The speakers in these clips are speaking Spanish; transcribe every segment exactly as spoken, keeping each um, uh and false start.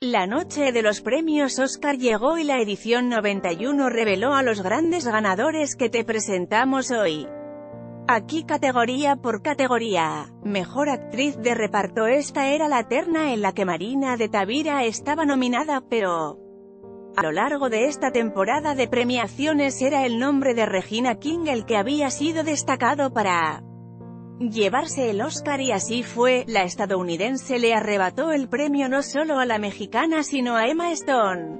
La noche de los premios Oscar llegó y la edición noventa y uno reveló a los grandes ganadores que te presentamos hoy. Aquí categoría por categoría. Mejor actriz de reparto. Esta era la terna en la que Marina de Tavira estaba nominada, pero a lo largo de esta temporada de premiaciones era el nombre de Regina King el que había sido destacado para llevarse el Oscar, y así fue. La estadounidense le arrebató el premio no solo a la mexicana sino a Emma Stone,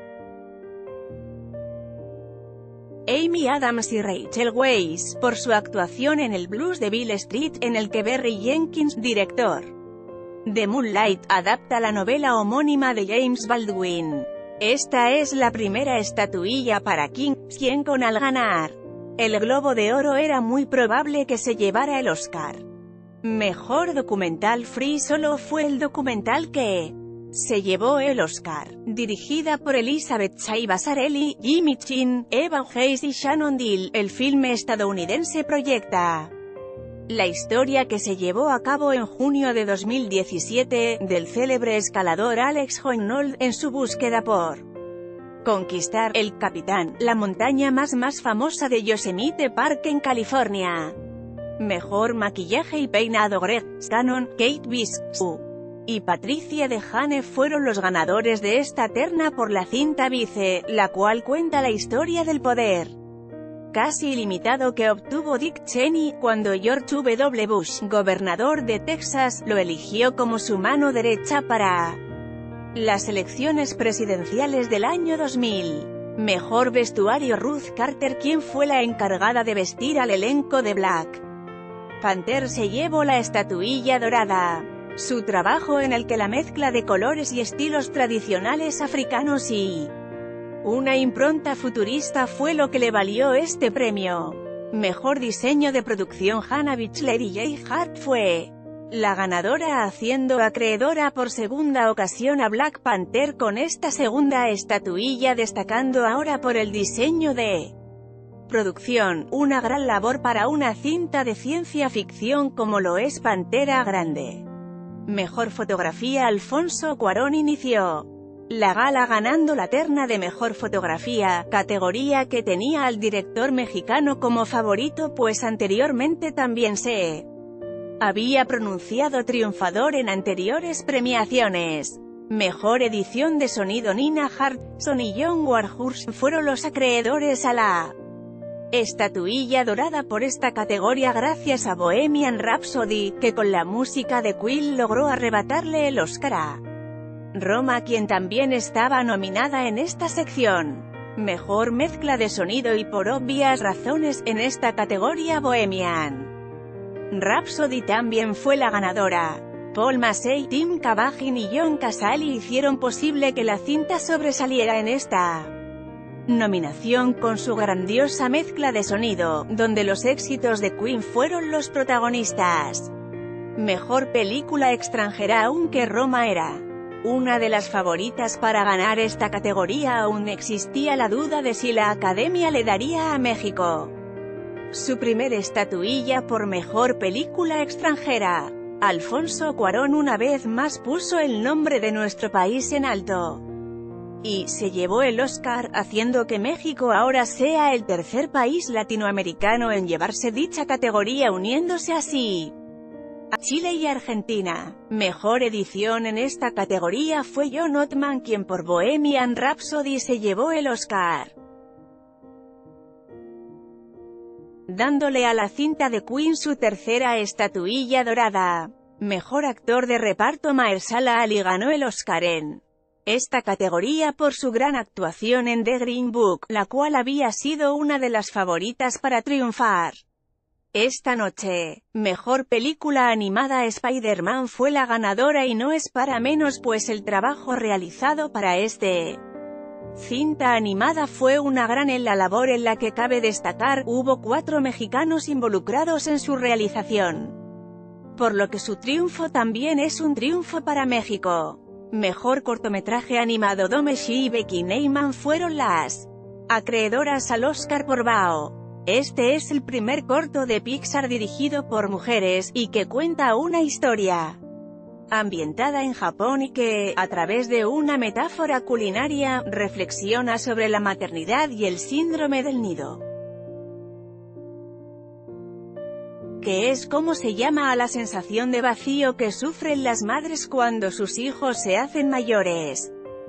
Amy Adams y Rachel Weisz, por su actuación en el Blues de Beale Street, en el que Barry Jenkins, director de Moonlight, adapta la novela homónima de James Baldwin. Esta es la primera estatuilla para King, quien con al ganar el Globo de Oro era muy probable que se llevara el Oscar. Mejor documental. Free Solo fue el documental que se llevó el Oscar. Dirigida por Elizabeth Shea Basarelli, Jimmy Chin, Evan Hayes y Shannon Deal, el filme estadounidense proyecta la historia que se llevó a cabo en junio de dos mil diecisiete, del célebre escalador Alex Honnold, en su búsqueda por conquistar el Capitán, la montaña más más famosa de Yosemite Park en California. Mejor maquillaje y peinado. Greg Cannon, Kate Bishop y Patricia DeHane fueron los ganadores de esta terna por la cinta Vice, la cual cuenta la historia del poder casi ilimitado que obtuvo Dick Cheney, cuando George W. Bush, gobernador de Texas, lo eligió como su mano derecha para las elecciones presidenciales del año dos mil. Mejor vestuario. Ruth Carter, quien fue la encargada de vestir al elenco de Black Panther, se llevó la estatuilla dorada. Su trabajo, en el que la mezcla de colores y estilos tradicionales africanos y una impronta futurista fue lo que le valió este premio. Mejor diseño de producción. Hannah Bichler y Jay Hart fue la ganadora, haciendo acreedora por segunda ocasión a Black Panther con esta segunda estatuilla, destacando ahora por el diseño de producción, una gran labor para una cinta de ciencia ficción como lo es Pantera Grande. Mejor fotografía. Alfonso Cuarón inició la gala ganando la terna de mejor fotografía, categoría que tenía al director mexicano como favorito, pues anteriormente también se había pronunciado triunfador en anteriores premiaciones. Mejor edición de sonido. Nina Hartson y John Warhurst fueron los acreedores a la estatuilla dorada por esta categoría, gracias a Bohemian Rhapsody, que con la música de Queen logró arrebatarle el Oscar a Roma, quien también estaba nominada en esta sección. Mejor mezcla de sonido. Y por obvias razones, en esta categoría Bohemian Rhapsody también fue la ganadora. Paul Massey, Tim Kavagin y John Casali hicieron posible que la cinta sobresaliera en esta nominación con su grandiosa mezcla de sonido, donde los éxitos de Queen fueron los protagonistas. Mejor película extranjera. Aunque Roma era una de las favoritas para ganar esta categoría, aún existía la duda de si la Academia le daría a México su primer estatuilla por mejor película extranjera. Alfonso Cuarón una vez más puso el nombre de nuestro país en alto y se llevó el Oscar, haciendo que México ahora sea el tercer país latinoamericano en llevarse dicha categoría, uniéndose así a Chile y Argentina. Mejor edición. En esta categoría fue John Ottman quien por Bohemian Rhapsody se llevó el Oscar, dándole a la cinta de Queen su tercera estatuilla dorada. Mejor actor de reparto. Mahershala Ali ganó el Oscar en esta categoría por su gran actuación en The Green Book, la cual había sido una de las favoritas para triunfar esta noche. Mejor película animada. Spider-Man fue la ganadora, y no es para menos, pues el trabajo realizado para este cinta animada fue una gran en la labor en la que cabe destacar, hubo cuatro mexicanos involucrados en su realización, por lo que su triunfo también es un triunfo para México. Mejor cortometraje animado. Domeshi y Becky Neyman fueron las acreedoras al Oscar por Bao. Este es el primer corto de Pixar dirigido por mujeres, y que cuenta una historia ambientada en Japón y que, a través de una metáfora culinaria, reflexiona sobre la maternidad y el síndrome del nido, que es como se llama a la sensación de vacío que sufren las madres cuando sus hijos se hacen mayores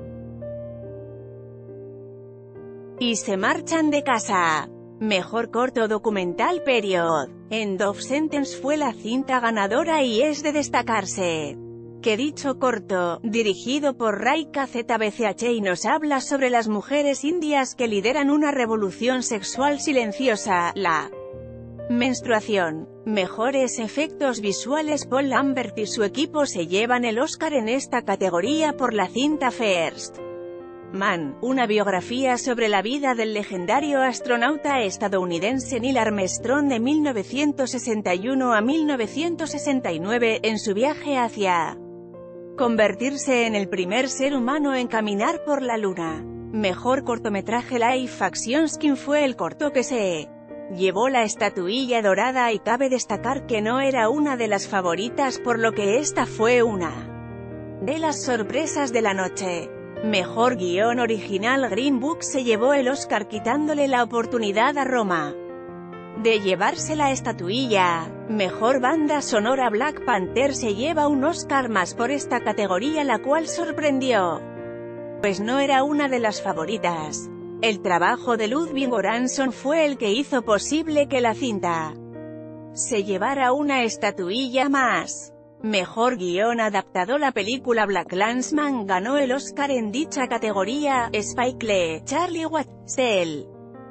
y se marchan de casa. Mejor corto documental period. End of Sentence fue la cinta ganadora y es de destacarse que dicho corto, dirigido por Raika Z B C H y nos habla sobre las mujeres indias que lideran una revolución sexual silenciosa, la menstruación. Mejores efectos visuales. Paul Lambert y su equipo se llevan el Oscar en esta categoría por la cinta First Man, una biografía sobre la vida del legendario astronauta estadounidense Neil Armstrong de mil novecientos sesenta y uno a mil novecientos sesenta y nueve, en su viaje hacia convertirse en el primer ser humano en caminar por la Luna. Mejor cortometraje live action. Skin fue el corto que se llevó la estatuilla dorada y cabe destacar que no era una de las favoritas, por lo que esta fue una de las sorpresas de la noche. Mejor guión original. Green Book se llevó el Oscar quitándole la oportunidad a Roma de llevarse la estatuilla. Mejor banda sonora. Black Panther se lleva un Oscar más por esta categoría, la cual sorprendió, pues no era una de las favoritas. El trabajo de Ludwig Göransson fue el que hizo posible que la cinta se llevara una estatuilla más. Mejor guión adaptado. La película BlacKkKlansman ganó el Oscar en dicha categoría. Spike Lee, Charlie Watts,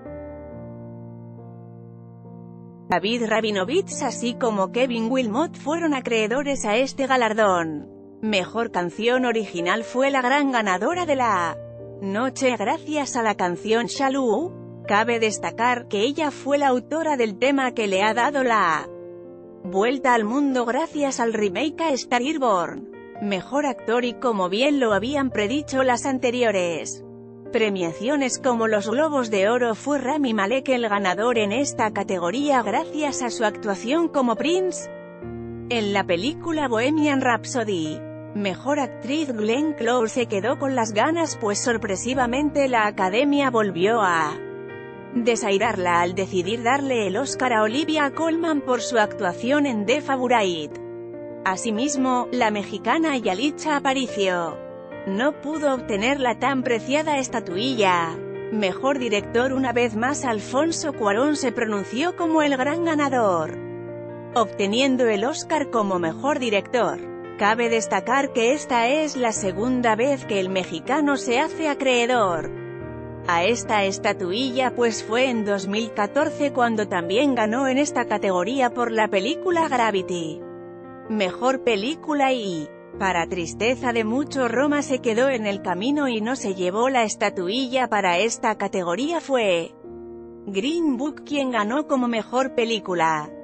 David Rabinovitz así como Kevin Wilmot fueron acreedores a este galardón. Mejor canción original fue la gran ganadora de la noche gracias a la canción Shallow. Cabe destacar que ella fue la autora del tema que le ha dado la vuelta al mundo gracias al remake A Star is Born. Mejor actor. Y como bien lo habían predicho las anteriores premiaciones como los Globos de Oro, fue Rami Malek el ganador en esta categoría gracias a su actuación como Prince en la película Bohemian Rhapsody. Mejor actriz. Glenn Close se quedó con las ganas, pues sorpresivamente la Academia volvió a desairarla al decidir darle el Oscar a Olivia Colman por su actuación en The Favourite. Asimismo, la mexicana Yalitza Aparicio no pudo obtener la tan preciada estatuilla. Mejor director. Una vez más Alfonso Cuarón se pronunció como el gran ganador, obteniendo el Oscar como mejor director. Cabe destacar que esta es la segunda vez que el mexicano se hace acreedor a esta estatuilla, pues fue en dos mil catorce cuando también ganó en esta categoría por la película Gravity. Mejor película. Y, para tristeza de muchos, Roma se quedó en el camino y no se llevó la estatuilla para esta categoría. Fue Green Book quien ganó como mejor película.